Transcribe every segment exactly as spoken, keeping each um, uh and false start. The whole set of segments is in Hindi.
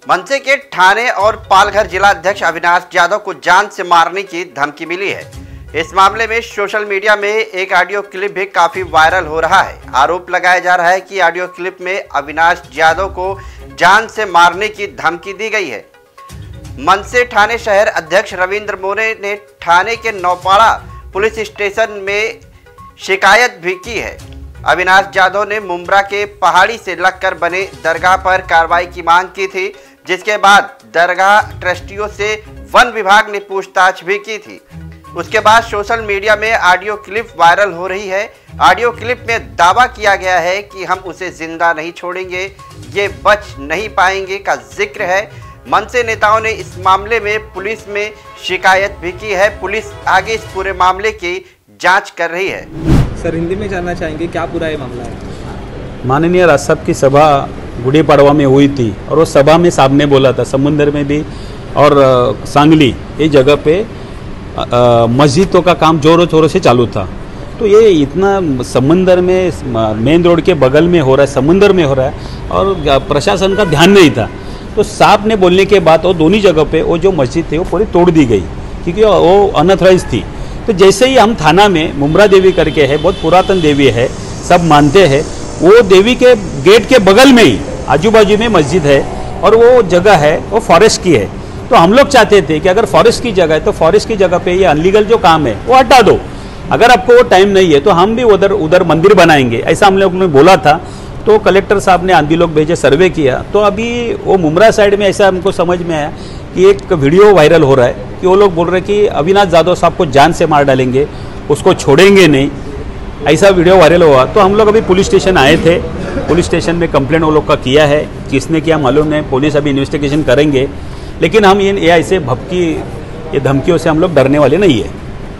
मनसे के ठाणे और पालघर जिला अध्यक्ष अविनाश यादव को जान से मारने की धमकी मिली है। इस मामले में सोशल मीडिया में एक ऑडियो क्लिप भी काफी वायरल हो रहा है। आरोप लगाया जा रहा है कि ऑडियो क्लिप में अविनाश यादव को जान से मारने की धमकी दी गई है। मनसे ठाणे शहर अध्यक्ष रविंद्र मोरे ने ठाणे के नौपाड़ा पुलिस स्टेशन में शिकायत भी की है। अविनाश यादव ने मुंब्रा के पहाड़ी से लगकर बने दरगाह पर कार्रवाई की मांग की थी, जिसके बाद दरगाह ट्रस्टियों से वन विभाग ने पूछताछ भी की थी। उसके बाद सोशल मीडिया में ऑडियो क्लिप वायरल हो रही है। ऑडियो क्लिप में दावा किया गया है कि हम उसे जिंदा नहीं छोड़ेंगे, ये बच नहीं पाएंगे का जिक्र है। मनसे नेताओं ने इस मामले में पुलिस में शिकायत भी की है। पुलिस आगे इस पूरे मामले की जांच कर रही है। सर, हिंदी में जानना चाहेंगे क्या पूरा ये मामला है? माननीय राज साहब की सभा गुड़ी पड़वा में हुई थी और वो सभा में साहब ने बोला था समुंदर में भी और सांगली ये जगह पे मस्जिदों का काम जोरों शोरों से चालू था। तो ये इतना समुंदर में मेन रोड के बगल में हो रहा है, समुंदर में हो रहा है और प्रशासन का ध्यान नहीं था। तो साहब ने बोलने के बाद वो दोनों जगह पे वो जो मस्जिद थी वो पूरी तोड़ दी गई क्योंकि वो अनऑथराइज थी। तो जैसे ही हम थाना में मुंब्रा देवी करके है, बहुत पुरातन देवी है, सब मानते हैं, वो देवी के गेट के बगल में ही आजू बाजू में मस्जिद है और वो जगह है वो फॉरेस्ट की है। तो हम लोग चाहते थे कि अगर फॉरेस्ट की जगह है तो फॉरेस्ट की जगह पे ये अनलीगल जो काम है वो हटा दो। अगर आपको वो टाइम नहीं है तो हम भी उधर उधर मंदिर बनाएंगे, ऐसा हम लोग ने बोला था। तो कलेक्टर साहब ने आंधी लोग भेजे, सर्वे किया। तो अभी वो मुंब्रा साइड में ऐसा हमको समझ में आया कि एक वीडियो वायरल हो रहा है कि वो लोग बोल रहे हैं कि अविनाश यादव साहब को जान से मार डालेंगे, उसको छोड़ेंगे नहीं, ऐसा वीडियो वायरल हुआ। तो हम लोग अभी पुलिस स्टेशन आए थे। पुलिस स्टेशन में कंप्लेंट वो लोग का किया है, किसने किया मालूम नहीं, पुलिस अभी इन्वेस्टिगेशन करेंगे। लेकिन हम ये ऐसे भपकी ये धमकियों से हम लोग डरने वाले नहीं है।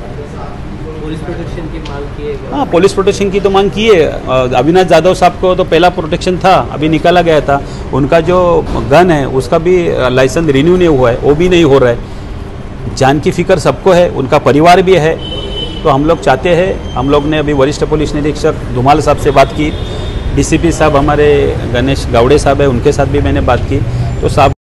पुलिस प्रोटेक्शन की मांग की है? हाँ, पुलिस प्रोटेक्शन की तो मांग की है। अविनाश यादव साहब को तो पहला प्रोटेक्शन था, अभी निकाला गया था। उनका जो गन है उसका भी लाइसेंस रिन्यू नहीं हुआ है, वो भी नहीं हो रहा है। जान की फिक्र सबको है, उनका परिवार भी है। तो हम लोग चाहते हैं, हम लोग ने अभी वरिष्ठ पुलिस निरीक्षक धुमाल साहब से बात की, डीसीपी साहब हमारे गणेश गावड़े साहब है, उनके साथ भी मैंने बात की। तो साहब